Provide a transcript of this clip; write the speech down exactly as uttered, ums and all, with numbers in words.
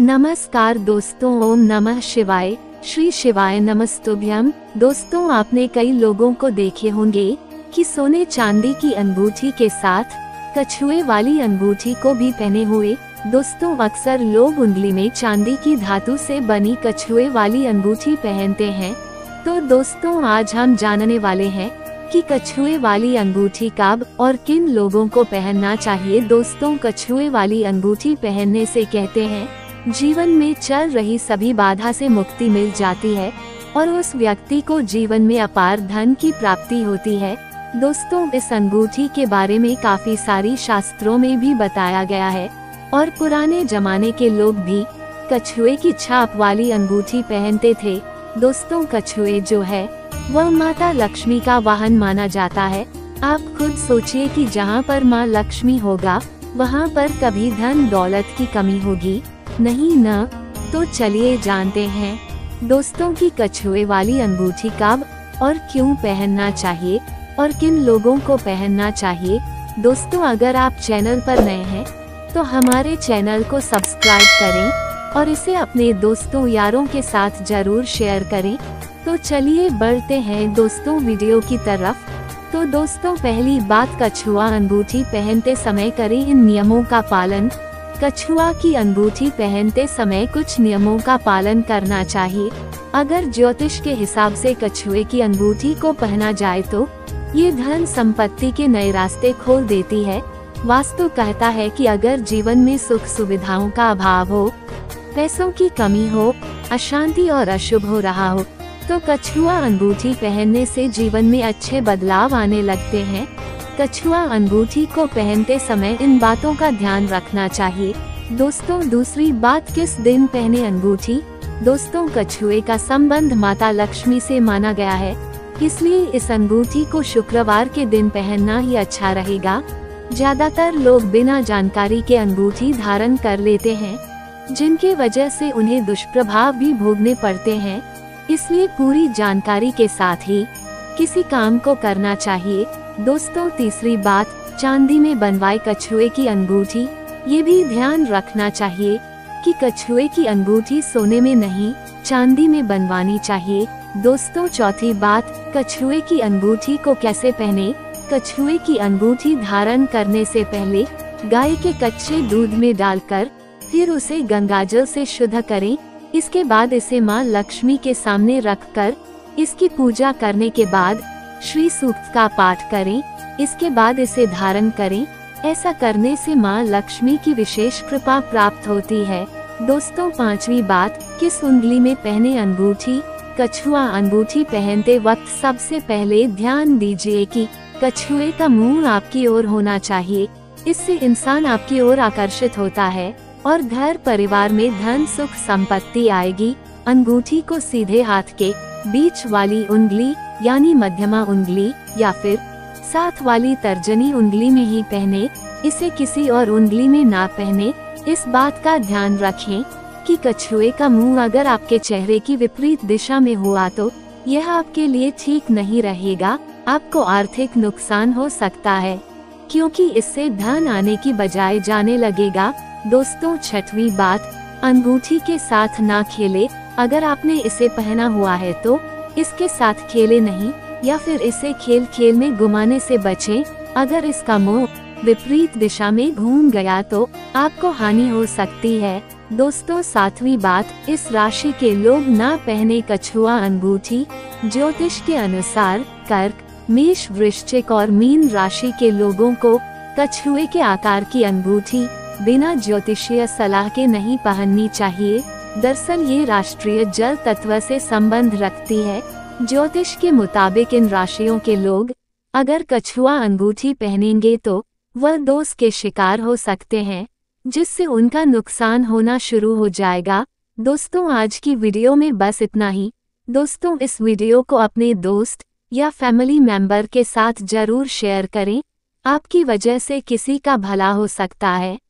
नमस्कार दोस्तों, ओम नमः शिवाय, श्री शिवाय नमस्तुभ्यम। दोस्तों, आपने कई लोगों को देखे होंगे कि सोने चांदी की अंगूठी के साथ कछुए वाली अंगूठी को भी पहने हुए। दोस्तों, अक्सर लोग उंगली में चांदी की धातु से बनी कछुए वाली अंगूठी पहनते हैं। तो दोस्तों, आज हम जानने वाले हैं कि कछुए वाली अंगूठी कब और किन लोगों को पहनना चाहिए। दोस्तों, कछुए वाली अंगूठी पहनने से कहते हैं जीवन में चल रही सभी बाधा से मुक्ति मिल जाती है और उस व्यक्ति को जीवन में अपार धन की प्राप्ति होती है। दोस्तों, इस अंगूठी के बारे में काफी सारी शास्त्रों में भी बताया गया है और पुराने जमाने के लोग भी कछुए की छाप वाली अंगूठी पहनते थे। दोस्तों, कछुए जो है वह माता लक्ष्मी का वाहन माना जाता है। आप खुद सोचिए कि जहाँ पर माँ लक्ष्मी होगा वहाँ पर कभी धन दौलत की कमी होगी नहीं न। तो चलिए जानते हैं दोस्तों की कछुए वाली अंगूठी कब और क्यों पहनना चाहिए और किन लोगों को पहनना चाहिए। दोस्तों, अगर आप चैनल पर नए हैं तो हमारे चैनल को सब्सक्राइब करें और इसे अपने दोस्तों यारों के साथ जरूर शेयर करें। तो चलिए बढ़ते हैं दोस्तों वीडियो की तरफ। तो दोस्तों, पहली बात, कछुआ अंगूठी पहनते समय करें इन नियमों का पालन। कछुआ की अंगूठी पहनते समय कुछ नियमों का पालन करना चाहिए। अगर ज्योतिष के हिसाब से कछुए की अंगूठी को पहना जाए तो ये धन संपत्ति के नए रास्ते खोल देती है। वास्तु कहता है कि अगर जीवन में सुख सुविधाओं का अभाव हो, पैसों की कमी हो, अशांति और अशुभ हो रहा हो तो कछुआ अंगूठी पहनने से जीवन में अच्छे बदलाव आने लगते हैं। कछुआ अंगूठी को पहनते समय इन बातों का ध्यान रखना चाहिए। दोस्तों, दूसरी बात, किस दिन पहने अंगूठी। दोस्तों, कछुए का संबंध माता लक्ष्मी से माना गया है, इसलिए इस अंगूठी को शुक्रवार के दिन पहनना ही अच्छा रहेगा। ज्यादातर लोग बिना जानकारी के अंगूठी धारण कर लेते हैं, जिनकी वजह से उन्हें दुष्प्रभाव भी भोगने पड़ते हैं। इसलिए पूरी जानकारी के साथ ही किसी काम को करना चाहिए। दोस्तों, तीसरी बात, चांदी में बनवाए कछुए की अंगूठी। ये भी ध्यान रखना चाहिए कि कछुए की अंगूठी सोने में नहीं चांदी में बनवानी चाहिए। दोस्तों, चौथी बात, कछुए की अंगूठी को कैसे पहने। कछुए की अंगूठी धारण करने से पहले गाय के कच्चे दूध में डालकर फिर उसे गंगाजल से शुद्ध करें। इसके बाद इसे माँ लक्ष्मी के सामने रखकर इसकी पूजा करने के बाद श्री सूक्त का पाठ करें। इसके बाद इसे धारण करें। ऐसा करने से माँ लक्ष्मी की विशेष कृपा प्राप्त होती है। दोस्तों, पांचवी बात, किस उंगली में पहने अंगूठी। कछुआ अंगूठी पहनते वक्त सबसे पहले ध्यान दीजिए कि कछुए का मुंह आपकी ओर होना चाहिए। इससे इंसान आपकी ओर आकर्षित होता है और घर परिवार में धन सुख संपत्ति आएगी। अंगूठी को सीधे हाथ के बीच वाली उंगली यानी मध्यमा उंगली या फिर साथ वाली तर्जनी उंगली में ही पहने। इसे किसी और उंगली में ना पहने। इस बात का ध्यान रखें कि कछुए का मुंह अगर आपके चेहरे की विपरीत दिशा में हुआ तो यह आपके लिए ठीक नहीं रहेगा। आपको आर्थिक नुकसान हो सकता है क्योंकि इससे धन आने की बजाय जाने लगेगा। दोस्तों, छठवीं बात, अंगूठी के साथ ना खेले। अगर आपने इसे पहना हुआ है तो इसके साथ खेले नहीं या फिर इसे खेल खेल में घुमाने से बचें। अगर इसका मुंह विपरीत दिशा में घूम गया तो आपको हानि हो सकती है। दोस्तों, सातवीं बात, इस राशि के लोग ना पहने कछुआ अंगूठी। ज्योतिष के अनुसार कर्क, मेष, वृश्चिक और मीन राशि के लोगों को कछुए के आकार की अंगूठी बिना ज्योतिषीय सलाह के नहीं पहननी चाहिए। दरअसल ये राष्ट्रीय जल तत्व से संबंध रखती है। ज्योतिष के मुताबिक इन राशियों के लोग अगर कछुआ अंगूठी पहनेंगे तो वह दोष के शिकार हो सकते हैं, जिससे उनका नुकसान होना शुरू हो जाएगा। दोस्तों, आज की वीडियो में बस इतना ही। दोस्तों, इस वीडियो को अपने दोस्त या फैमिली मेंबर के साथ जरूर शेयर करें। आपकी वजह से किसी का भला हो सकता है।